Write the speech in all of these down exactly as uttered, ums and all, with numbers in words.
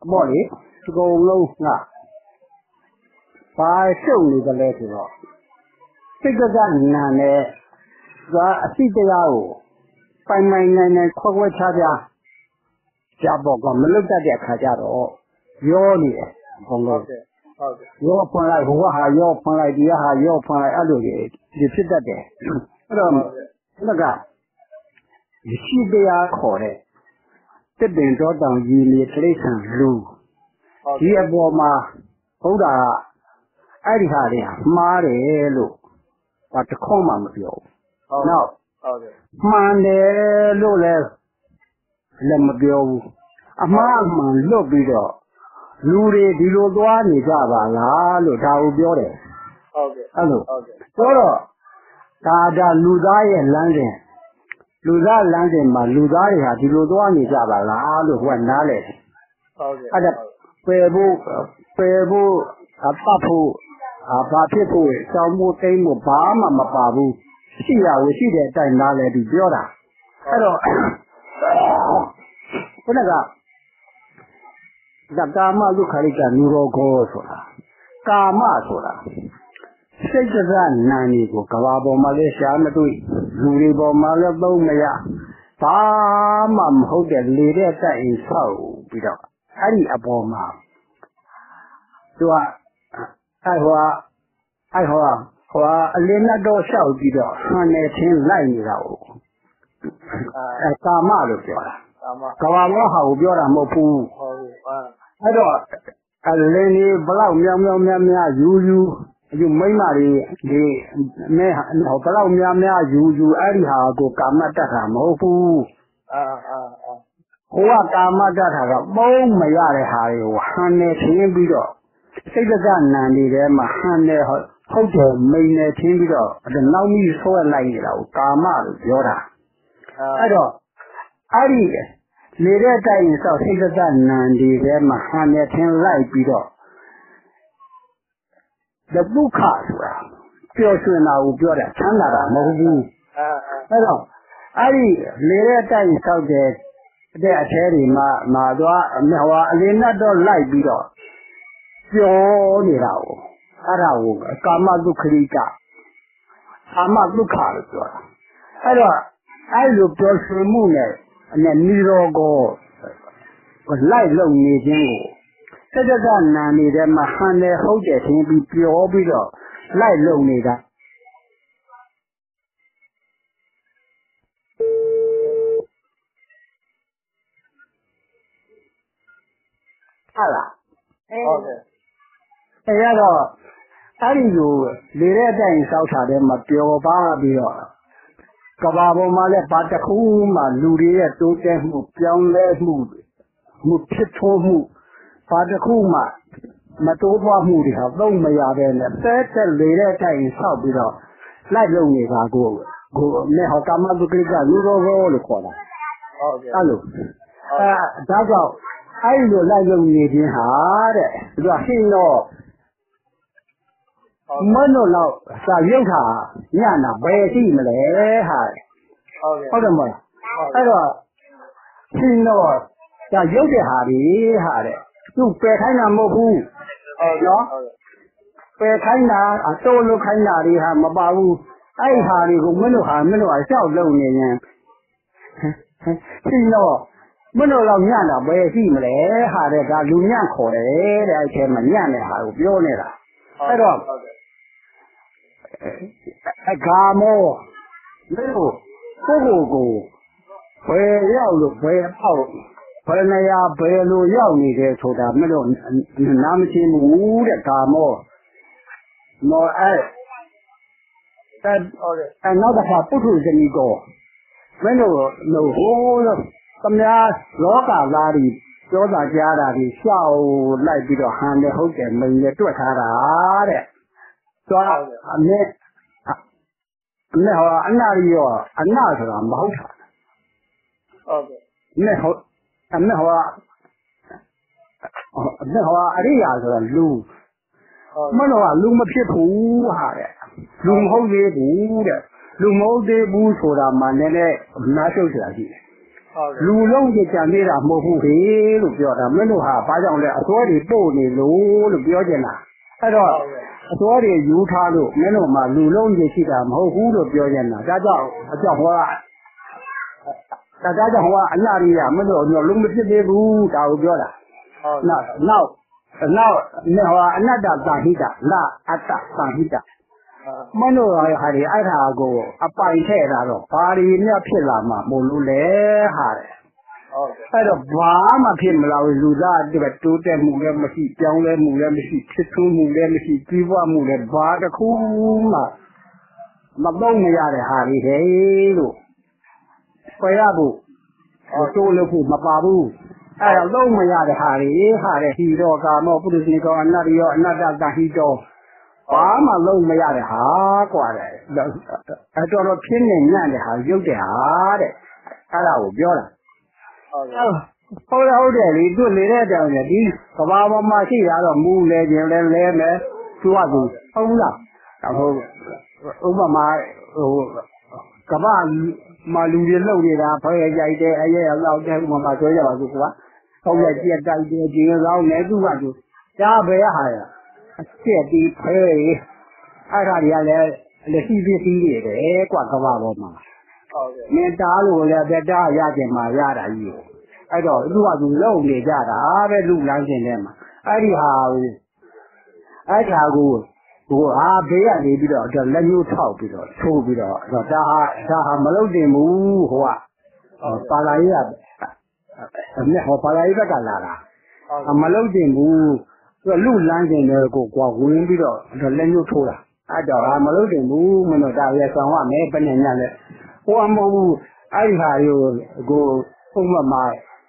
ဘောလေဒီကုံလုံးငါဘာရှုပ်နေကြလဲဆိုတော့စိတ်ကနာနဲ့သာအစိတရားကိုပိုင်ပိုင်နိုင်နိုင်ခွက်ခွက်ခြားခြားကြားပေါ်ကမလွတ်တတ်တဲ့အခါကျတော့ရောနေတယ်ဘုံလုံးဟုတ်ကဲ့ရောဖွင့်လိုက်ဘုရားဟာရောဖွင့်လိုက်ဒီဟာရောဖွင့်လိုက်အဲ့လိုကြီးဒီဖြစ်တတ်တယ်အဲ့တော့ဒါကရှိတရားခေါ်တဲ့တစ်ပင်တော်တောင်ကြီးမြေတိရစ္ဆာန်လူဒီအပေါ်မှာဘုရားကအဲ့ဒီဟာတွေမှားတယ်လို့ဘာတစ်ခေါက်မှမပြောဘူးနောက်ဟုတ်ကဲ့မှန်တယ်လို့လည်းလည်းမပြောဘူးအမှားမှန်လွတ်ပြီးတော့လူတွေဒီလိုသွားနေကြပါလားလို့ဒါကိုပြောတယ်ဟုတ်ကဲ့အဲ့လိုဟုတ်ကဲ့ဆိုတော့ဒါဒါလူသားရဲ့လမ်းစဉ်လူသားလမ်းစဉ်မှာလူသားတွေဟာဒီလိုသွားနေကြပါလားလို့ဟိုကနားလေဟုတ်ကဲ့အဲ့ဒါပယ်ဖို့ပယ်ဖို့အပတ်ဖို့အဘာဖြစ်ဖို့စောင်းဖို့တိမ့်ဖို့ဘာမှမပါဘူးရှိရဝရှိတဲ့အတိုင်းနားလေဒီပြောတာအဲ့တော့ခုနကဒါကာမဒုက္ခရိကနိရောဂောဆိုတာကာမဆိုတာစိတ်ကနာနေကိုကဘာပေါ်မှာလဲရှားမတွေ့လူတွေပေါ်မှာလဲသုံးမရဘာမှမဟုတ်တဲ့လေတဲ့တိုက်ရင်ဆောက်ပြီးတော့အဲ့ဒီအပေါ်မှာသူကအဲ့ဟောအဲ့ဟောဟောအလင်းနဲ့တော့လျှောက်ပြီးတော့ဟန်နေချင်းလိုက်နေတာကိုအဲကာမလို့ပြောတာကာမကဘာပေါ်ဟာကိုပြောတာမဟုတ်ဘူးဟုတ်ပြီအဲ့တော့အလင်းကြီးဘလောက်မြောင်မြောင်များများယူယူယူမိမတွေဒီမဲဘလောက်များများယူယူအဲ့ဒီဟာကိုကာမတတ်တာမဟုတ်ဘူးအာအာဟိုကကာမတတ်တာကပုံးမရတဲ့ဟာတွေကိုဟန်နေချင်းပြီးတော့စိတ်ကနာနေတယ်မှာဟန်နေဟုတ်တယ်မိန်နေချင်းပြီးတော့နောက်မိဆွဲလိုက်နေတာကိုကာမလို့ပြောတာအဲ့တော့အဲ့ဒီနေတဲ့တိုင်ဆောက်စိတ်ကနာနေတယ်မှာဟန်နေချင်းလိုက်ပြီးတော့ဒုက္ခဆိုတာပျော်ရွှင်တာကိုပြောတာချမ်းသာတာမဟုတ်ဘူးအဲ့တော့အဲ့ဒီနေတဲ့တိုင်ဆောက်တဲ့အထဲတွေမှာမှာသွားဟောအလင်းနဲ့တော့လိုက်ပြီးတော့ပျော်နေတာကိုအဲ့ဒါကိုကာမဒုက္ခရိကကာမဒုက္ခလို့ပြောတာအဲ့တော့အဲ့လိုပျော်ရွှင်မှုနဲ့နဲ့နိရောဂောလိုက်လုံနေခြင်းကိုစက္ကကနာနေတဲ့မှာဟန်တယ်ဟုတ်တယ်ချင်းပြီးပျော်ပြီးတော့လိုက်လုံနေတာဟာလားဟုတ်ကဲ့အဲရတော့အဲ့ဒီလိုလေတဲ့အတိုင်းစောက်ထားတဲ့မှာပျော်ပါပြီးတော့ကဘာပေါ်မှာလည်းဘာတစ်ခုမှလူတွေရဲ့တိုးတက်မှုပြောင်းလဲမှုမှုဖြစ်ထွန်းမှုဘာတစ်ခုမှမတိုးပွားမှုတွေဟာသုံးမရတဲ့နဲ့တဲတက်လေတဲ့အတိုင်းဆောက်ပြီးတော့လိုက်လုံနေတာကိုကိုနဲ့ဟောကာမတုကိကလူတော်ဘောလို့ခေါ်တာဟုတ်ကဲ့အဲ့လိုအဲဒါကြောင့်အဲ့လိုလိုက်လုံနေခြင်းဟာတဲ့သူကဟင်းတော့မနို့တော့စာရုပ်ဟာညနာဘယ်ရှိမလဲဟာဟုတ်ကဲ့ဟုတ်တယ်မဟုတ်အဲ့တော့ဟင်းတော့ဒါရုပ်တဲ့ဟာတွေဟာတဲ့သူပယ်ခိုင်းတာမဟုတ်ဘူးဟုတ်နော်ပယ်ခိုင်းတာအတော်လို့ခိုင်းတာတွေဟာမပါဘူးအဲ့ဟာတွေကိုမနို့ဟာမနို့ဟာရှောက်လုံနေရင်ဟင်းတော့မနို့တော့ညနာဘယ်ရှိမလဲဟာတဲ့ဒါလူညံ့ခေါ်တယ်တဲ့အဲ့ထဲမှာညံ့တဲ့ဟာကိုပြောနေတာအဲ့တော့အကာမောလို့ကိုကိုကိုဘယ်ရောက်လို့ဘယ်ပေါက်ဘယ်နေရာဘယ်လိုရောက်နေတယ်ဆိုတာမလို့နားမချင်းဘူးတဲ့ကာမောမောအဲ့အဲ့အဲ့နောက်တစ်ခါပုထုဇဏီကောမင်းတို့လို့ဟိုးသမ ्या လောကသားတွေပြောတာကြားတာတွေရှောက်လိုက်ပြီးတော့ဟန်တယ်ဟုတ်တယ်မိန်နဲ့တွက်ထားတာတဲ့သွားအမေအမေဟောအနာရီရောအနာဆိုတာမဟုတ်တာဟုတ်ကဲ့အမေဟောအမေဟောအမေဟောအရိယာဆိုတာလူမလို့ကလူမဖြစ်ဘူးဟာတဲ့လူမဟုတ်သေးဘူးတဲ့လူမဟုတ်သေးဘူးဆိုတာမှလည်းလည်းနားရှုပ်စရာရှိတယ်ဟလူလုံးကြီးကြံသေးတာမဟုတ်ဘူးဟေးလို့ပြောတာမင်းတို့ဟာဘာကြောင့်လဲအစွဲတွေပို့နေလို့လို့ပြောချင်တာအဲ့တော့အစွဲတွေယူထားလို့မင်းတို့မှလူလုံးကြီးရှိတာမဟုတ်ဘူးလို့ပြောချင်တာဒါကြောင့်အကြောင်းဟောတာဒါကြောင့်ဟောအနာရိယမင်းတို့လုံးမဖြစ်သေးဘူးဒါကိုပြောတာနောက်နောက်နောက်ဟောအနတ္တသဟိတနာအတ္တသဟိတမင်းတို့ဟာဒီအဲ့ဒါကိုအပိုင်ထဲ့တာတော့ဘာတွေများဖြစ်လာမှာမို့လို့လဲဟာတဲ့အဲ့တော့ဘာမှဖြစ်မလာဘူးလူသားတိုးတက်မှုလည်းမရှိပြောင်းလဲမှုလည်းမရှိဖြစ်ထွန်းမှုလည်းမရှိကြီးပွားမှုလည်းဘာတစ်ခုမှမသုံးမရတဲ့ဟာတွေဟဲ့လို့ပယ်ရဖို့တိုးလို့ဖို့မပါဘူးအဲ့တော့သုံးမရတဲ့ဟာတွေဟာတဲ့ဟိရောကာမောပုရိသေကောအနတ္တရောအနတ္တတဟိတောဘာမှလုံးမရတဲ့ဟာกว่าတဲ့အဲ့တော့တော့ဖြစ်နေညံ့တဲ့ဟာရုပ်တဲ့ဟာတဲ့အဲ့ဒါကိုပြောတာဟုတ်ဟုတ်ဟုတ်တယ်လေသူနေတဲ့တောင်နဲ့ဒီကဘာပေါ်မှာရှိတာတော့မူလဲခြင်းလဲလဲမယ်သူကသူဟုတ်လားဟုတ်ဥပမာဟိုကဘာမလူတွေလှုပ်နေတာဖဲရိုက်တယ်အရဲရောက်တဲ့ဥပမာပြောရပါစို့ကွာဟုတ်ရဲ့ကြက်တိုက်တယ်ဒီကောင်းနဲ့သူကသူကြားပဲဟာရအချက်ဒီဖဲအဲ့ဒါတွေကလည်းလက်ရှိပစ္စည်းတွေပဲကွာကဘာပေါ်မှာဟုတ်ကဲ့မင်းတားလို့လည်းပဲတားရကြမှာရတာကြီးအဲ့တော့သူကသူလုံနေကြတာပဲလူလမ်းရှင်ထဲမှာအဲ့ဒီဟာကိုအဲ့ဒါကိုဟိုဟာဘေးကနေပြီးတော့လက်ညှိုးထောက်ပြီးတော့ထိုးပြီးတော့ဒါဟာဒါဟာမလုပ်တင်ဘူးဟိုကပါလာရေးကအမေဟောပါလာရေးဘက်ကလာတာမလုပ်တင်ဘူးသူလူလမ်းရှင်တွေကိုကွာဝင်ပြီးတော့လက်ညှိုးထိုးတာအဲ့တော့ဟာမလုပ်တင်ဘူးမင်းတို့ဒါရဲဆောင်ရမယ်ဘယ်နဲ့ညလဲဟိုအမဟုတ်ဘူးအဲ့ဒီဟာကိုကိုပုံမှန်မှာ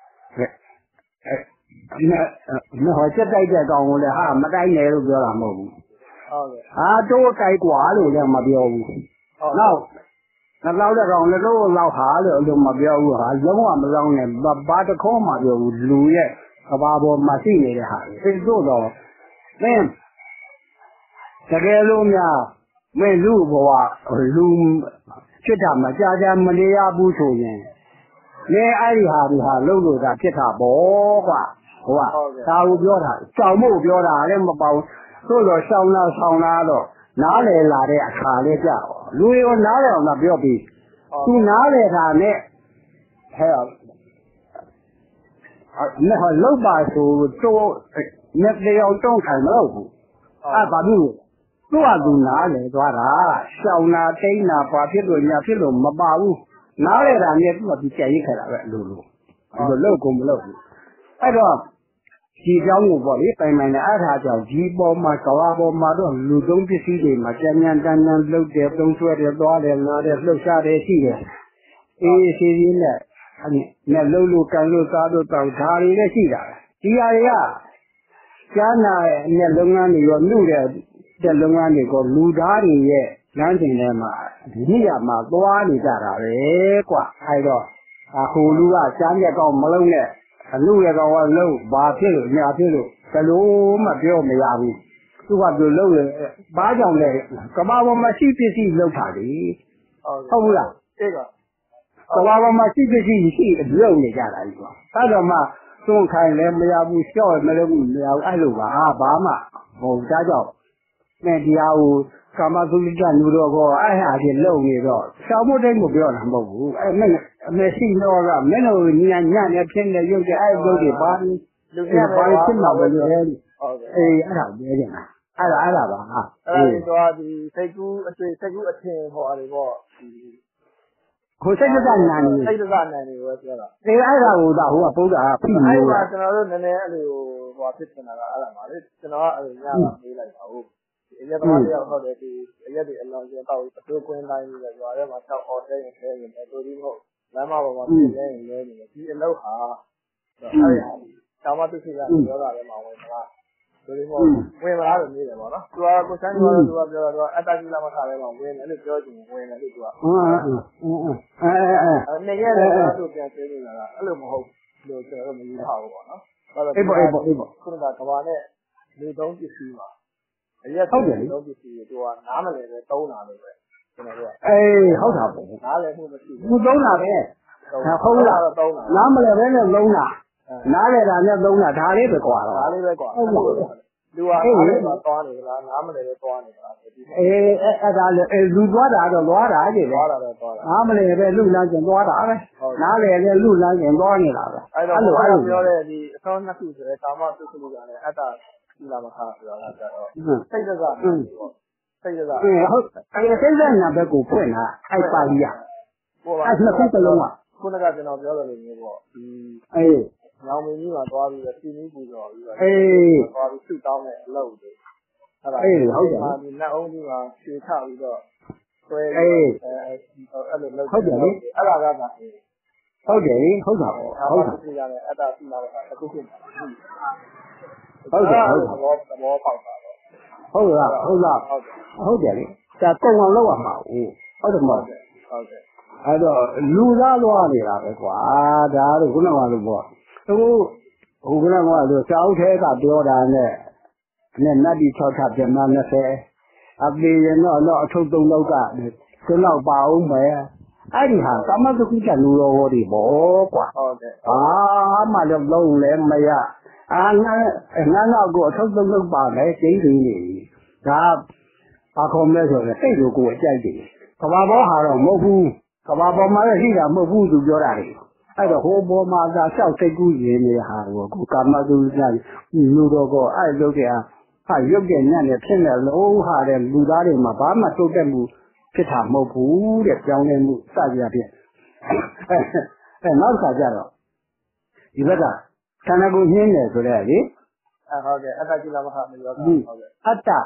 အဲဟောချက်တိုက်တဲ့ကောင်ကိုလည်းဟာမတိုက်နဲ့လို့ပြောတာမဟုတ်ဘူးဟုတ်ကဲ့ဟာတိုးတိုက်กว่าလို့လည်းမပြောဘူးနောက်နောက်တဲ့ကောင်လည်းတိုးလောက်ဟာလို့လို့မပြောဘူးဟာလုံးဝမလောင်းနဲ့ဘာတခေါမှပြောဘူးလူရဲ့ကဘာပေါ်မှာရှိနေတဲ့ဟာအဲတို့တော့မင်းတကယ်လို့များမင်းလူဘဝလူဖြစ်တာမကြကြမနေရဘူးဆိုရင်လေအဲ့ဒီဟာဒီဟာလုံးလို့သာဖြစ်တာပေါ့ကွာဟိုကဒါကိုပြောတာကြောင်မို့ပြောတာလည်းမပေါ့သို့တော့ရှောင်းလာဆောင်လာတော့နားလေလာတဲ့အခါလေးကြောက်လူရောနားလေအောင်ပြောပြီးသူနားလေတာနဲ့ဟဲ့အဲ့ဟောလောက်ပါဆိုတော့နဲ့တယောက်တုံးခံမလို့ဘူးအဲ့ဘာလို့သူ့ဟာသူနားလေသွားတာရှောင်းလာတိန်းလာပါဖြစ်လို့ညာဖြစ်လို့မပါဘူးနားလေတာနဲ့သူ့ကသူကြက်ရိတ်ခဲ့တာပဲအလိုလိုအဲ့လိုလောက်ကုန်မလို့ဘူးအဲ့တော့ဒီကြောင်းကိုပေါ့လေပိုင်ပိုင်နဲ့အားထားကြောင့်ဒီပေါ်မှာကဘာပေါ်မှာတော့လူသုံးပစ္စည်းတွေမှာကြမ်းကြမ်းတန်းတန်းလှုပ်တယ်သုံးဆွဲတယ်သွားတယ်နားတယ်လှုပ်ရှားတယ်ရှိတယ်အေးစီစီနဲ့နဲ့လှုပ်လို့ကန်လို့စားလို့တောက်ဓာရီလည်းရှိတာဒီဟာတွေကကျမ်းနာနဲ့လုပ်ငန်းတွေရောနှုတ်တဲ့တဲ့လုပ်ငန်းတွေကိုလူသားတွေရဲ့လမ်းစဉ်ထဲမှာဒီနေရာမှာသွားနေကြတာပဲကွာအဲတော့ဟိုလူကကျမ်းရက်ကောင်းမလုံးနဲ့အလူရကောင်ကလုံးဘာဖြစ်လို့ညာဖြစ်လို့ဘယ်လိုမှပြောမရဘူးသူကပြောလုံးရဘာကြောင့်လဲကဘာပေါ်မှာရှိပစ္စည်းလောက်တာလေဟုတ်ဘူးလားသိကကဘာပေါ်မှာရှိပစ္စည်းရှိလုံနေကြတာကြီးကွာအဲ့တော့မှသွန်ခိုင်လည်းမရဘူးရှော့မလို့မရဘူးအဲ့လိုပါဘာမှဟိုဒါကြောင့်နဲ့တရားကိုကာမသုလိကလူတော်ကောအဲ့ဟာကြီးလုံနေတော့ရှောင်းမို့တိုင်းကိုပြောတာမဟုတ်ဘူးအဲ့မဲ့မရှိတော့ကမင်းတို့ညညနဲ့ဖြစ်နေရုပ်တဲ့အဲ့ရုပ်တွေဘာလူတွေဘာဖြစ်မှာပဲလေဟုတ်ကဲ့အေးအဲ့ဒါပြောကြတာအဲ့ဒါအဲ့ဒါပါဟာအဲ့ဒါဒီစိတ်ကူးအတွေ့စိတ်ကူးအထင်ဟောတယ်ပေါ့ဒီကိုစိတ်ကနာနေစိတ်ကနာနေပဲပြောတာအေးအဲ့ဒါကိုဒါဟိုကပုံတာဖိနေတယ်အဲ့ဒါကျွန်တော်တို့နည်းနည်းအဲ့လိုဟိုဖြစ်နေတာကအဲ့ဒါပါလေကျွန်တော်ကအဲ့ညကမေးလိုက်ပါဦးအရက်တော်တရားဟုတ်တယ်ဒီအရက်တွေအလောင်းကျတော့အတိုးကွင်းတိုင်းပြီးတော့ရွာထဲမှာ၆အော်တဲရင်တဲရင်လည်းတို့ဒီမဟုတ်လမ်းမပေါ်မှာပြင်းနေရင်လည်းဒီအလုပ်ဟာအဲ့ဒါတောင်မသိချင်ရပြောတာလည်းမဝင်မလားတို့ဒီမဟုတ်ဝင်မလားလို့မြင်တယ်ပေါ့နော်သူကကိုချမ်းကျော်သူကပြောတာသူကအတ္တကြီးလာမထားလဲမှာဝင်တယ်လို့ပြောချင်ဝင်တယ်လို့သူကဟုတ်ဟုတ်အဲအဲနေရတဲ့သူပြန်သိနေတာကအဲ့လိုမဟုတ်လို့ကျွန်တော်တို့မယူထားဘူးပေါ့နော်အေးပေါ့အေးပေါ့အေးပေါ့ခုနကကဘာနဲ့လူသုံးပစ္စည်းပါအရက်ဟုတ်တယ်လို့ပစ္စည်းတွေကနားမလဲပဲသုံးတာလို့ပဲကျွန်တော်တို့ကအေးဟုတ်တာပေါ့နားလဲမှုမရှိဘူးသူသုံးတာပဲဟုတ်လားနားမလဲပဲနဲ့လုံးတာနားလေတာနဲ့လုံးတာဒါလေးပဲကွာတော့ဒါလေးပဲကွာဟုတ်ပါဘူးလူဟာအဲ့ဒီမှာသွားနေလားနားမလဲပဲသွားနေလားအေးအဲ့ဒါလေလူသွားတာတော့သွားတာကြည့်လေသွားတာတော့သွားတာနားမလဲပဲလူလမ်းကျင်သွားတာပဲနားလေလေလူလမ်းကျင်သွားနေတာပဲအဲ့လိုအဲ့လိုပြောတဲ့ဒီအသောနှစ်ခုဆိုတဲ့ကာမသုခလူကလည်းအတ္တရှိလာမှာခါပြောတာကြတော့စိတ်တကစိတ်တကဟုတ်အဲ့စိတ်သက်ညာဘက်ကိုဖွင့်တာအဲ့ပါဠိရအဲ့နှစ်ခုတလုံးကခုနကကျွန်တော်ပြောတယ်လို့မျိုးပေါ့ဒီအေးညောင်မင်းကြီးမှာသွားပြီးတော့စီမီးပူတော်ပြီးတော့အေးသွားပြီးစုတောင်းတဲ့အလုပ်တွေအဲ့ဒါအေးဟုတ်တယ်ဒီလက်အုံးကြီးမှာရွှေချပြီးတော့ဆွဲအေးအဲ့လိုလုပ်ဟုတ်တယ်လေအဲ့ဒါကသာဟုတ်တယ်ဟုတ်တာပေါ့ဟုတ်တာပြရတယ်အတ္တရှိလာတော့တစ်ခုခုဟုတ်တယ်ဟုတ်တယ်ဘောဘောပေါက်တာဟုတ်လားဟုတ်လားဟုတ်တယ်လေဒါတုံအောင်လောက်ရမှာဟုတ်ဟုတ်တယ်မဟုတ်ဟုတ်တယ်အဲ့တော့လူသားသွားနေတာပဲကွာဒါတို့ခုနကလို့ပေါ့သူဟိုကလည်းကလို့စာအုပ်ထဲကပြောတာနဲ့နဲ့နတ်ဒီ၆ထပ်ပြမနှစ်ဆယ်အပေရင်တော့တော့အထုပ်သုံးလောက်ကဒီလောက်ပါအောင်ပဲအဲ့ဒီဟာသမသုခိကလူတော်ဟောဒီပေါ့ကွာဟုတ်တယ်အာမှလည်းလုံးလဲမရအာငါငါတော့ကိုအထုပ်သုံးလောက်ပါမယ်ကျင်းနေနေဒါဘာခေါ်မလဲဆိုတော့စိတ်ကိုကိုအကြိုက်တယ်ကဘာဘောဟာတော့မဟုတ်ဘူးကဘာပေါ်မှာလည်းရှိတာမဟုတ်ဘူးသူပြောတာလေအဲ့တော့ဟိုပေါ်မှာသာလျှောက်စိတ်ကူးရင်းနေဟာကိုကိုကာမသုညလူတော်ကအဲ့လုပ်တဲ့ဟာရုပ်တဲ့ညံ့နဲ့ဖြစ်နေလို့ဟာတဲ့လူသားတွေမှာဘာမှတိုးတက်မှုဖြစ်တာမဟုတ်ဘူးတဲ့ကြောင်းနေမှုစကြရဖြစ်အဲနောက်ခါကျတော့ဒီဘက်ကခန္ဓာကိုယ်ညင်းတယ်ဆိုတဲ့လေအဲဟုတ်ကဲ့အတ္တကိလမဟာမယောဟုတ်ကဲ့အတ္တ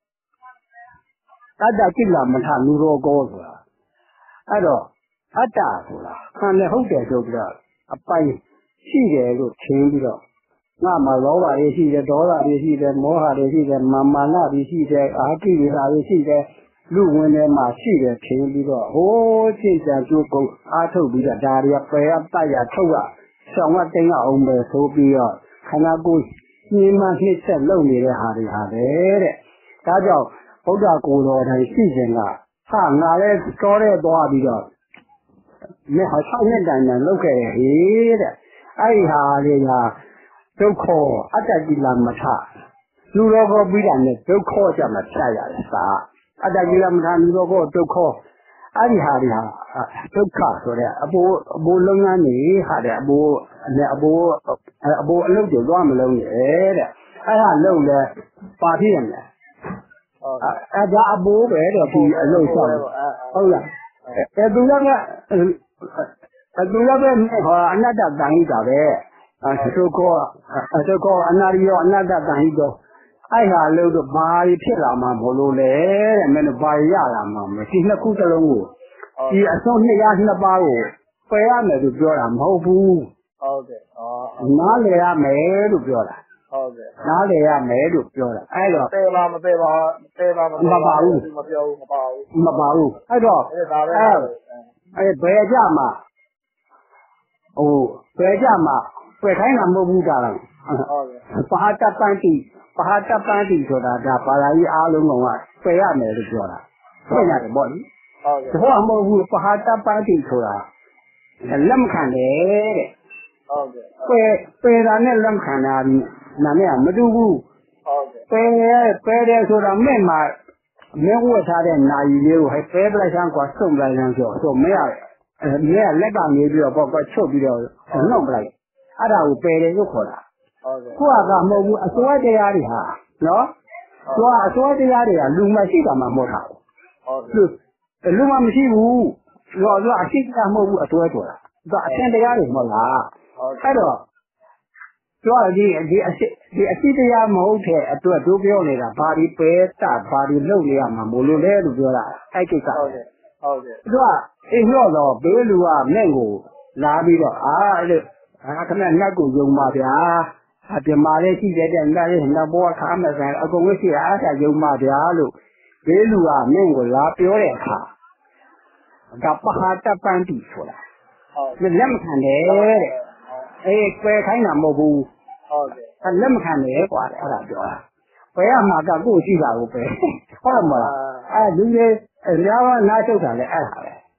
အတ္တကိလမထလူတော်ကောဆိုတာအဲ့တော့အတ္တဆိုတာခံနဲ့ဟုတ်တယ်ဆိုပြီးတော့အပိုင်ရှိတယ်လို့ထင်ပြီးတော့ငါမှာလောဘတွေရှိတယ်ဒေါသတွေရှိတယ်မောဟတွေရှိတယ်မာမာနတွေရှိတယ်အာကိလေသာတွေရှိတယ်လူဝင်ထဲမှာရှိတယ်ထင်ပြီးတော့ဟိုးစိတ်ကြံကျိုးကုန်အားထုတ်ပြီးတော့ဒါတွေကပယ်ရတတ်ရထုတ်ရဆောင်ရတင်ရအောင်ပဲဆိုပြီးတော့ခန္ဓာကိုယ်ညှင်းမနှိမ့်ဆက်လုပ်နေတဲ့ဟာတွေဟာပဲတဲ့ဒါကြောင့်ဘုရားကိုယ်တော်တိုင်ရှိခြင်းကဟာငါလည်းတော်တဲ့သွားပြီးတော့မြေဟာ၆နှစ်တိုင်တိုင်လုပ်ခဲ့တယ်ဟေးတဲ့အဲ့ဒီဟာလေးကဒုက္ခအတ္တကိလမထလူတော်ကိုပြီးတာနဲ့ဒုက္ခကြမှာဖြတ်ရတယ်စာအတ္တကိလမထလူတော်ကိုဒုက္ခအဲ့ဒီဟာတွေဟာဒုက္ခဆိုတဲ့အဘိုးအဘိုးလုံးငန်းနေဟာတဲ့အဘိုးနဲ့အဘိုးအဘိုးအလုပ်တွေသွားမလုံးနဲ့တဲ့အဲ့ဒါလုံးလဲပါဖြစ်ရမယ်အဲ့ဒါအဘိုးပဲတော့ဒီအလုပ်ဆောင်ဟုတ်လားအဲသူကအဲသူကပဲဟောအနတ္တတန်ဟိတာပဲအဲသူကအသူကအနာရိယောအနတ္တတန်ဟိတော့အဲ့ဟာလို့တော့ဘာဖြစ်လာမှာမလို့လဲတဲ့မင်းတို့ဘာရလာမှာမဒီနှစ်ခုစလုံးကိုဒီအစုံနှစ်ရာနှစ်ပါးကိုပယ်ရမယ်လို့ပြောတာမဟုတ်ဘူးဟုတ်ကဲ့ဩနားလည်ရမယ်လို့ပြောတာဟုတ်ကဲ့နားလည်ရမယ်လို့ပြောတာအဲ့တော့ပယ်ပါမပယ်ပါပယ်ပါမပယ်ပါဘူးမပြောဘူးမပါဘူးမပါဘူးအဲ့တော့အဲ့ဒါပဲအဲ့ဘယ်ကြမှာဟိုဘယ်ကြမှာပယ်ခိုင်းတာမဟုတ်ဘူးဒါလားဟုတ်ကဲ့ပါဟတပန်းတိပါဟတပန်းတိဆိုတာဒါပါဠိကြီးအားလုံးကပယ်ရမယ်လို့ပြောတာဟုတ်ရတယ်ပေါ့လေဟုတ်ကဲ့ဒါမှမဟုတ်ဘူးပါဟတပန်းတိဆိုတာလက်မခံတယ်တဲ့ဟုတ်ကဲ့ပယ်ပယ်တာနဲ့လက်မခံတာနာမည်ကမတူဘူးဟုတ်ကဲ့ပယ်ရဲပယ်တယ်ဆိုတာမဲ့မှာမင်းဝတ်ထားတဲ့နာယီလေးကိုဟဲ့ပယ်ပလိုက်ဆန်းကွာစုံပလိုက်ဆန်းဆိုဆိုမရအဲမင်းကလက်ကနေပြီးတော့ပေါ့ကွာချုပ်ပြီးတော့နှုတ်ပလိုက်အဲ့ဒါကိုပယ်တယ်လို့ခေါ်တာဟုတ်ကဲ့ကိုကမဟုတ်ဘူးအစွဲတရားတွေဟာနော်သူကအစွဲတရားတွေကလူမရှိတာမှမဟုတ်တာဟုတ်ကဲ့လူမှမရှိဘူးတော့သူကအရှိတရားမဟုတ်ဘူးအစွဲဆိုတာသူကအရှင်တရားတွေမဟုတ်လားအဲ့တော့ပြောရဒီဒီအရှိဒီအရှိတရားမဟုတ်တဲ့အတွက်တို့ပြောနေတာဘာဒီပဲတာဘာဒီလုပ်နေရမှာမို့လို့လဲလို့ပြောတာအဲ့ကိစ္စဟုတ်ကဲ့ဟုတ်ကဲ့သူကအိမ်တော့တော့ဘေးလူကမဲ့ကိုလာပြီးတော့အာအဲ့လိုအာခဏနှက်ကိုယုံပါဗျာအပြမာလေးရှိတဲ့တဲ့နှက်လေးနှက်ဘောခါမဆိုင်အကုန်ရှိအားသာယုံပါဗျာလို့ဘေးလူကမင်းကိုလာပြောတဲ့အခါဒါပဟာတပန်းတိဆိုတာဟုတ်လက်မခံတယ်တဲ့အေးပယ်ခိုင်းတာမဟုတ်ဘူးဟုတ်ကဲ့အဲ့လက်မခံတယ်ကွာအဲ့ဒါပြောတာပယ်ရမှာကကိုယ်ရှိတာကိုပယ်ဟုတ်မလားအဲ့လူတွေအများကနားချုပ်တာလေအဲ့ဒါပဲ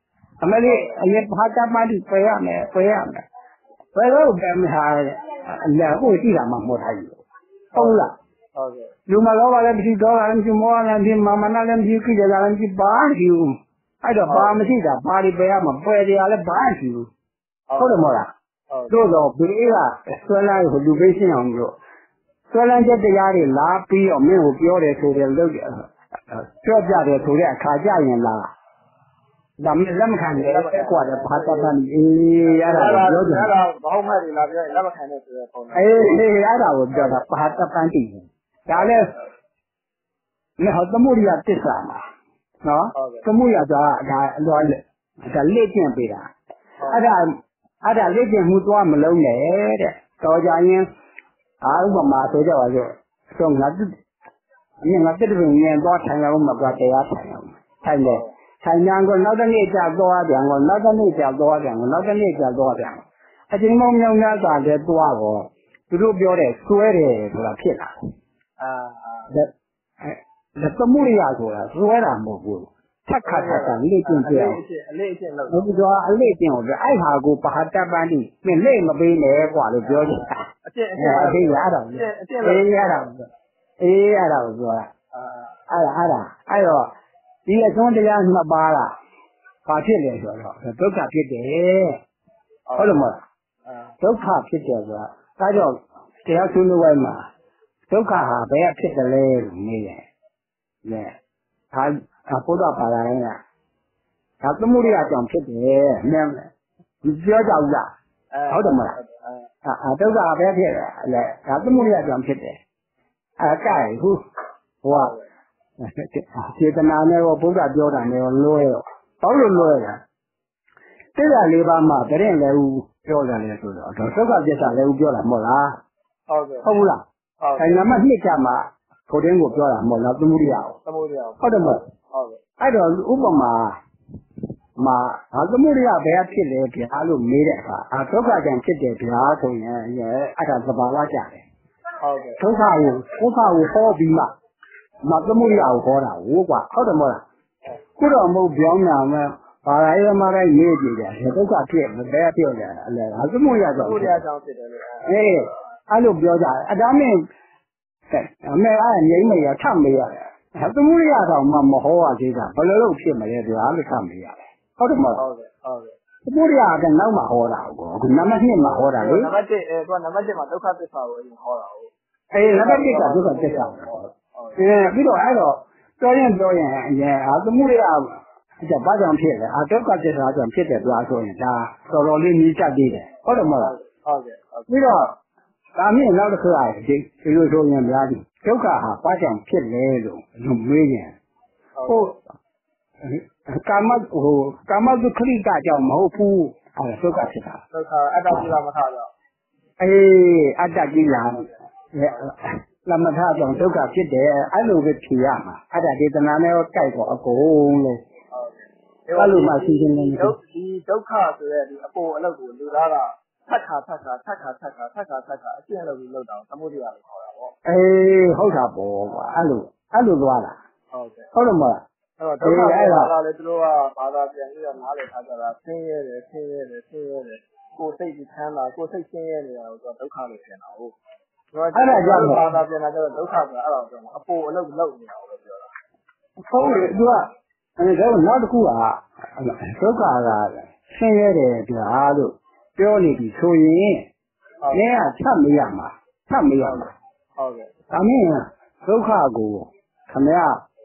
အမလေးအရင်ဘာတပါတိပယ်ရမယ်ပယ်ရမယ်ဘယ်တော့ပဲမဟာလက်ကိုကြည့်တာမှမဟုတ်တာကြီးဟုတ်လားဟုတ်ကဲ့လူမလောပါလည်းမရှိတော့လည်းမရှိမောလည်းမရှိမာမနာလည်းမရှိခိကြလည်းမရှိဘာရှိဘူးအဲ့တော့ဘာမရှိတာဘာတွေပယ်ရမှာပယ်တရားလည်းဘာရှိဘူးဟုတ်တယ်မဟုတ်လားတို့တော့ဘေးကဆွဲလိုက်ကိုလူပေးရှင်းအောင်လို့ဆွဲလန်းချက်တရားတွေလာပြီးတော့မင်းကိုပြောတယ်ဆိုတယ်လို့ပြောပြတယ်ဆိုတဲ့အခါကြရင်လားဒါမှလက်မခံတယ်ကွာတဲ့ဘာသာတန်အေးရတာပြောတယ်အဲ့ဒါဘောင်းမတွေလာပြောလက်မခံတဲ့ဆိုတဲ့ပုံစံအေးအေးအဲ့ဒါကိုပြောတာဘာသာတန်တည်ဒါလည်းမဟုတ်သမုဒိယတစ္ဆာမှာနော်သမုဒိယကဒါအလွားလက်ဒါလက်ကျင့်ပေးတာအဲ့ဒါအဲ့ဒါလက်ကျင့်မှုသွားမလုံးနဲ့တဲ့တော်ကြရင်အာဥပမာဆိုကြပါစို့ဆိုငါတူအင်းငါတက်တဲ့ငင်တော့ထိုင်အောင်မှာတရားထိုင်အောင်ထိုင်တယ်ထိုင်ညာကိုနောက်တစ်နေ့ကြာသွားပြန်ကိုနောက်တစ်နေ့ကြာသွားပြန်ကိုနောက်တစ်နေ့ကြာသွားပြန်အချိန်မောင်းမြောင်းများစွာတဲ့သွားကိုသူတို့ပြောတဲ့စွဲတယ်ဆိုတာဖြစ်လာအာဒါသမုဒိယဆိုတာစွဲတာမဟုတ်ဘူးထက်ခါထက်ခါလေ့ကျင့်ပြအောင်အလေ့အကျင့်လုပ်ဘူးဆိုအလေ့ကျင့်ကိုအဲ့ဟာကိုပါဟတပန်တိမင်းလေ့မပေးနဲ့ကွာလို့ပြောတယ်အကျင့်အကျင့်အကျင့်ရတာအကျင့်အေးရတာအေးရတာကိုပြောတာအဲ့ဒါအဲ့ဒါအဲ့တော့ဒီအစွန်းတရားနှစ်ပါးကဘာဖြစ်လဲဆိုတော့ဒုက္ခဖြစ်တယ်ဟုတ်တယ်မဟုတ်လားဒုက္ခဖြစ်တယ်ဆိုတာဒါကြောင့်တရားဆွေးနွေးဝိုင်းမှာဒုက္ခဟာဘယ်ဖြစ်တယ်လဲလို့မေးတယ်လေဒါဘုရားဘာသာရေးကဒါသမုဒိယကြောင့်ဖြစ်တယ်မြင်ဒီပြောကြဘူးလားဟုတ်တယ်မလားအာဒုက္ခဘယ်ဖြစ်လဲဒါသမုဒိယကြောင့်ဖြစ်တယ်အဲကြိုက်ဟူဟိုကစေတနာနဲ့ရောဘုရားပြောတာနဲ့ရောလွဲရောဘာလို့လွဲလဲတရားလေးပါးမှာတရင်လည်းဦးပြောတယ်လေဆိုတော့ဒုက္ခပစ္စလည်းဦးပြောတာမဟုတ်လားဟုတ်ကဲ့ဟုတ်ဘူးလားဟုတ်ကဲ့နံပါတ်နှစ်ကျမှကိုတင်းကိုပြောတာမဟုတ်လားသမုဒိယကိုသမုဒိယကိုဟုတ်တယ်မဟုတ်ဟုတ်ကဲ့အဲ့တော့ဥပမာမှာသမုဒိယဘယ်ဖြစ်လဲဗျာလို့မေးတဲ့အခါအာဒုက္ခကြောင့်ဖြစ်တယ်ဗျာဆိုရင်အဲ့ဒါသဘာဝကြတယ်ဟုတ်ကဲ့ဒုက္ခကိုဒုက္ခကိုဟောပြီးမှမသမုဒိယကိုဟောတာဟိုကွာဟုတ်တယ်မဟုတ်လားခုတော့မဟုတ်ပြောင်းညာမဲ့ဘာသာရေးမှာလည်းရေးကြည့်တယ်ဒုက္ခဖြစ်ဘယ်ဖြစ်လဲအလဲဟာသမုဒိယကြောင့်သမုဒိယကြောင့်ဖြစ်တယ်လို့အေးအဲ့လိုပြောကြတယ်အဒါမင်းအမေအဲ့ငိမ့်မရထမေးရတယ်သမုဒိယတော့မှမဟောရသေးတာဘယ်လိုလုပ်ဖြစ်မလဲဗျာလို့ထမေးရတယ်ဟုတ်တယ်မဟုတ်ဟုတ်ကဲ့ဟုတ်ကဲ့သမုဒိယကနောက်မှဟောတာကိုအခုနံပါတ်နှစ်မှာဟောတာလေနံပါတ်တစ်အဲသူကနံပါတ်တစ်မှာဒုက္ခသစ္စာကိုအရင်ဟောတာဟုတ်အေးနံပါတ်တစ်ကဒုက္ခသစ္စာကိုဟောအဲပြီးတော့အဲ့တော့ပြောရင်ပြောရင်အရင်အာသမုဒိယအဲ့ဘာကြောင့်ဖြစ်လဲအာဒုက္ခသစ္စာကြောင့်ဖြစ်တယ်ပြောဆိုရင်ဒါတော်တော်လေးကြီးတက်သေးတယ်ဟုတ်တယ်မဟုတ်လားဟုတ်ကဲ့ပြီးတော့ဒါမြင့်နောက်တစ်ခါဒီဒီလိုဆိုရင်များပြီဒုက္ခဟာဘာကြောင့်ဖြစ်လဲလို့မေးရင်ဟုတ်ကာမဟိုကာမဒုက္ခရိကကြောင့်မဟုတ်ဘူးအဲဒုက္ခဖြစ်တာဒုက္ခအတ္တကိလမထကြောင့်အေးအတ္တကိလလမထကြောင့်ဒုက္ခဖြစ်တယ်အဲ့လိုပဲဖြေရမှာအတ္တဒေသနာနဲ့ကြိုက်တော့အကုန်လုံးအဲ့လိုမှရှင်းရှင်းလင်းလင်းဒီဒုက္ခဆိုတဲ့ဒီအပေါ်အလုပ်ကိုလူသားကထက်ခါထက်ခါထက်ခါထက်ခါထက်ခါထက်ခါအကျင့်လုပ်ပြီးလုပ်တာသမုဒိယလို့ခေါ်တာပေါ့အေးဟုတ်တာပေါ့ကွာအဲ့လိုအဲ့လိုသွားတာဟုတ်ကဲ့ဟုတ်တယ်မလားအဲ့တော့ဒုက္ခဆိုတာလည်းသူတို့ကဘာသာပြန်ပြီးတော့နားလည်ထားကြတာဆင်းရဲတယ်ဆင်းရဲတယ်ဆင်းရဲတယ်ကိုယ်စိတ်ကြီးချမ်းသာကိုယ်စိတ်ဆင်းရဲနေတာကိုသူကဒုက္ခလို့ထင်တာဟုတ်အဲ့ဒါကြောင့်ဘာသာပြန်လာကြတော့ဒုက္ခဆိုတာအဲ့ဒါကြောင့်အပေါ်အလုပ်လုပ်နေတာလို့ပြောတာဟုတ်တယ်သူကအဲ့ဒါနောက်တစ်ခုကဒုက္ခကဆင်းရဲတယ်ကြာလို့ပြောနေပြီဆိုရင်နည်းကချက်မရမှာချက်မရမှာဟုတ်ကဲ့ဒါမင်းဒုက္ခကိုခမရ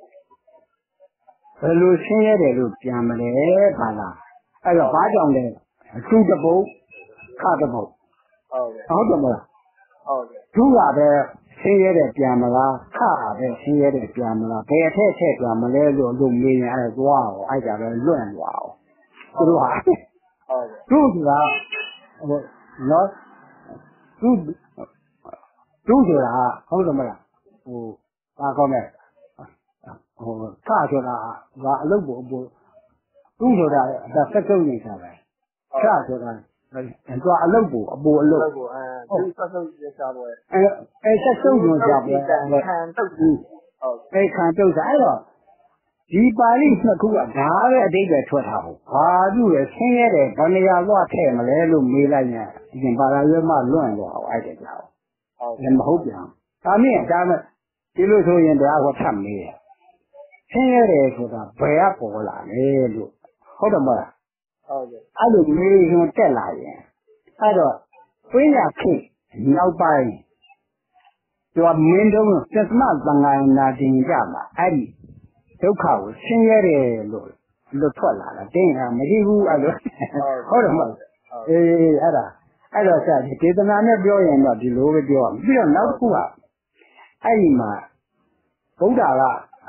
ဘယ်လိုဆင်းရဲတယ်လို့ပြန်မလဲဘာလားအဲ့တော့ဘာကြောင့်လဲအထူးတပုတ်ခတပုတ်ဟုတ်ကဲ့ဟုတ်တယ်မလားဟုတ်ကဲ့ဒုကပဲဆင်းရဲတယ်ပြန်မလားခတာပဲဆင်းရဲတယ်ပြန်မလားဘယ်ထက်ထက်ပြန်မလဲလို့လို့မေးရင်အဲ့သွားအောင်အဲ့ဒါပဲလွန့်သွားအောင်သူတို့ဟာဟုတ်ကဲ့ဒုကဟိုနော်သူသူဆိုတာဟုတ်တယ်မလားဟိုဘာကောင်းလဲဟိုခဆိုတာဘာအလုပ်ကိုသူဆိုတာဒါစက်စုပ်နေတာပဲခဆိုတာသူအလုပ်ကိုအပေါ်အလုပ်ကိုအဲသူစက်စုပ်ရစားပွဲအဲအဲစက်စုပ်ညွှန်စားပွဲခံတုတ်ဟုတ်အဲခံတုတ်စားအဲ့တော့ဒီပါဠိနှစ်ခုကဒါပဲအတိတ်ပဲထွက်ထားဘူးဘာလို့လဲဆင်းရဲတယ်ဗနေရာသွားထည့်မလဲလို့မေးလိုက်ရင်ဒီဘာသာရေးမှလွန့်တော့အဲ့တဲ့ကြောက်ဟုတ်တယ်မဟုတ်ပြန်ဒါမြင်ဒါမှဒီလိုဆိုရင်တရားဟောထပ်မေးတယ်ဆင်းရဲတယ်ဆိုတာဘယ်ကပေါ်လာလဲလို့ဟုတ်တယ်မလားဟုတ်တယ်အဲ့လိုမေးရင်တက်လာရင်အဲ့တော့ဝိညာဉ်ဖြစ်နောက်ပိုင်းသူကမင်းတို့သစ္စမသံဃာနာတင်ကြမှာအဲ့ဒီဒုက္ခကိုဆင်းရဲတယ်လို့လွတ်ထွက်လာတာတင်းကမရှိဘူးအဲ့လိုဟုတ်တယ်မဟုတ်အေးအဲ့ဒါအဲ့တော့ဆရာဒီဒေသနာနဲ့ပြောရင်တော့ဒီလိုပဲပြောရမယ်ပြီးတော့နောက်တစ်ခုကအဲ့ဒီမှာဗုဒ္ဓက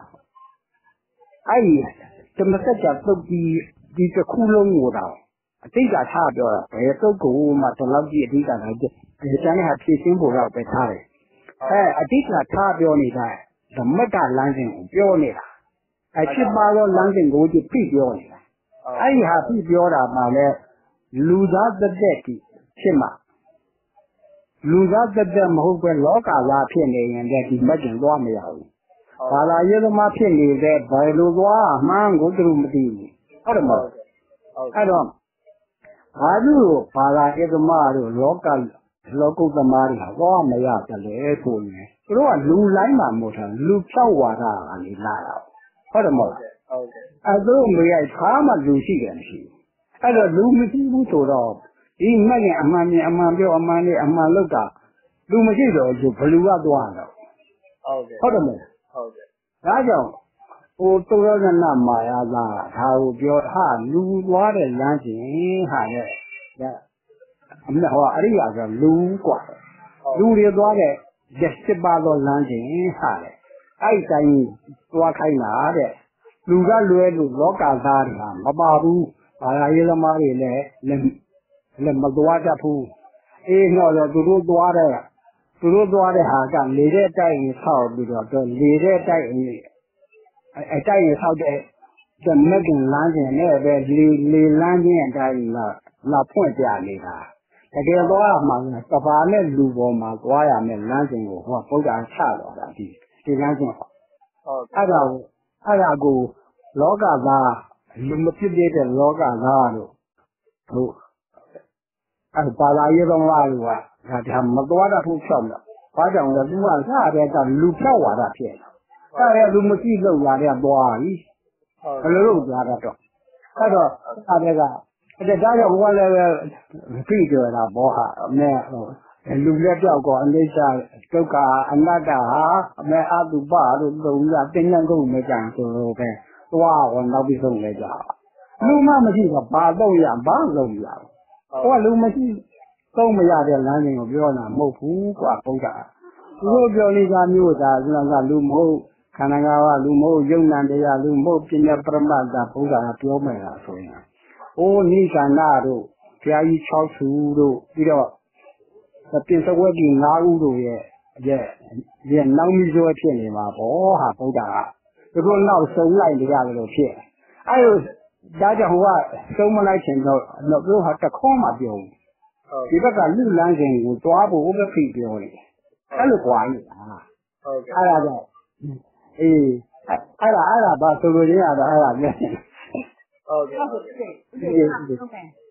အဲ့ဒီဓမ္မစကြာသုတ်ဒီဒီတစ်ခုလုံးကိုတော့အတိတ်ကထားပြောတာဘယ်သုတ်ကိုမှဒီလောက်ကြီးအတိတ်ကလည်းဒီကျန်တဲ့ဟာဖြည့်ရှင်းဖို့တော့ပဲထားတယ်အဲအတိတ်ကထားပြောနေတာဓမ္မကလမ်းစဉ်ကိုပြောနေတာအဖြစ်ပါသောလမ်းစဉ်ကိုကြည့်ပြပြောနေတာအဲ့ဒီဟာပြပြောတာမှလည်းလူသားသက်သက်ကြီးဖြစ်မှာလူသားသက်သက်မဟုတ်ပဲလောကသားဖြစ်နေရင်လည်းဒီမက်ကျင်သွားမရဘူးဘာသာရေးသမားဖြစ်နေတဲ့ဘယ်လိုသွားမှန်းကိုသူမသိဘူးဟုတ်တယ်မဟုတ်အဲ့တော့ဘာလို့ဘာသာရေးသမားတို့လောကလောကုတ္တမတွေဟာသွားမရတယ်လေဆိုရင်သူတို့ကလူလိုက်မှမဟုတ်တာလူဖြောက်ဝါဒကနေလာတာဟုတ်တယ်မဟုတ်ဟုတ်ကဲ့အဲသူတို့မရိုက်ခါမှလူရှိတယ်မရှိဘူးအဲ့တော့လူမရှိဘူးဆိုတော့ဒီမက်ရင်အမှန်မြင်အမှန်ပြောအမှန်လေးအမှန်လောက်တာလူမရှိတော့သူဘလူကသွားတော့ဟုတ်ကဲ့ဟုတ်တယ်မဟုတ်ကဲ့ဒါကြောင့်ဟိုတုရောဇနမာယာသာဒါကိုပြောဟာလူသွားတဲ့လမ်းစဉ်ဟာရဲ့အမေဟောအရိယာဆိုလူกว่าလူတွေသွားတဲ့ရက်စစ်ပါသောလမ်းစဉ်ဟာလေအဲ့တိုင်းသွားခိုင်းတာတဲ့လူကလွဲလို့လောကသားတွေဟာမပါဘူးဘာသာရေးသမားတွေလည်းလည်းမသွားတတ်ဘူးအေးတော့သူတို့သွားတဲ့သူတို့သွားတဲ့ဟာကလေတဲ့တိုက်ရင်ဆောက်ပြီးတော့လေတဲ့တိုက်ရင်အတိုက်ရင်ဆောက်တဲ့ဓမ္မကလမ်းစဉ်နဲ့ပဲလေလေလမ်းချင်းအတိုင်းလာလာဖွင့်ပြနေတာတကယ်သွားမှကဘာနဲ့လူပေါ်မှာသွားရမယ်လမ်းစဉ်ကိုဟောဗုဒ္ဓချတော်တာဒီဒီလမ်းစဉ်ဟုတ်အဲ့ဒါကိုအဲ့ဒါကိုလောကသားလူမဖြစ်တဲ့လောကသားတို့ဟုတ်အဲ့ဘာသာရေးတော်လာလို့ကဒါဒါမသွားတတ်ဘူးဖြောက်တော့ဘာကြောင့်လဲသူကစားတဲ့ကလူဖြောက်ဝါဒဖြစ်တယ်အဲ့ဒါလူမရှိလို့လာတဲ့သွားပြီဘယ်လိုလုပ်သွားတော့အဲ့တော့အဲ့ဒါကအဲ့ဒါကြောင့်ဘုရားလည်းပြည့်ကြတာဘောဟာအမေလူလက်ပြောက်ကောအနိစ္စဒုက္ခအနတ္တဟာအမေအတုပတို့သုံးရတင်းနှံကုန်မကြံဆိုတော့ပဲသွားဟောနောက်ပြီးဆုံးလဲကြလူမှမရှိတော့ဘာတော့ရဘာလုံးရဟောလူမရှိသုံးမရတဲ့လမ်းစဉ်ကိုပြောတာမဟုတ်ဘူးကွာဘုရားသူတို့ပြောနေကြမျိုးသာကလူမဟုတ်ခန္ဓာငါးပါးလူမဟုတ်ယုံနာတရားလူမဟုတ်ပညာပရမတ္တဘုရားပြောမယ်လားဆိုရင်အိုးနိသနာတို့ဘုရားကြီး၆ဆူတို့ပြီးတော့ပြင်စဝက်ကြီး၅ဦးတို့ရဲ့ရဲ့ရဲ့နောက်မီးစွဲဖြစ်နေမှာပေါ့ဟာဘုရားကသူတို့နောက်ဆုံးလိုက်ကြရတယ်လို့ဖြစ်အဲလိုဒါကြောင့်ဟိုကသုံးမလိုက်ချင်တော့တော့သူဟာတခေါမှပြောဘူးဒီဘက်ကလူလန်းစဉ်ကိုတွားဖို့ဥပ္ပခိပြောတယ်အဲ့လိုကွာကြီးဟာဟုတ်ကဲ့အဲ့ဒါကြောင့်အေးအဲ့ဒါအဲ့ဒါဘာဆိုလိုရင်းရတော့အဲ့ဒါပြောတယ်ဟုတ်ကဲ့ဟုတ်ကဲ့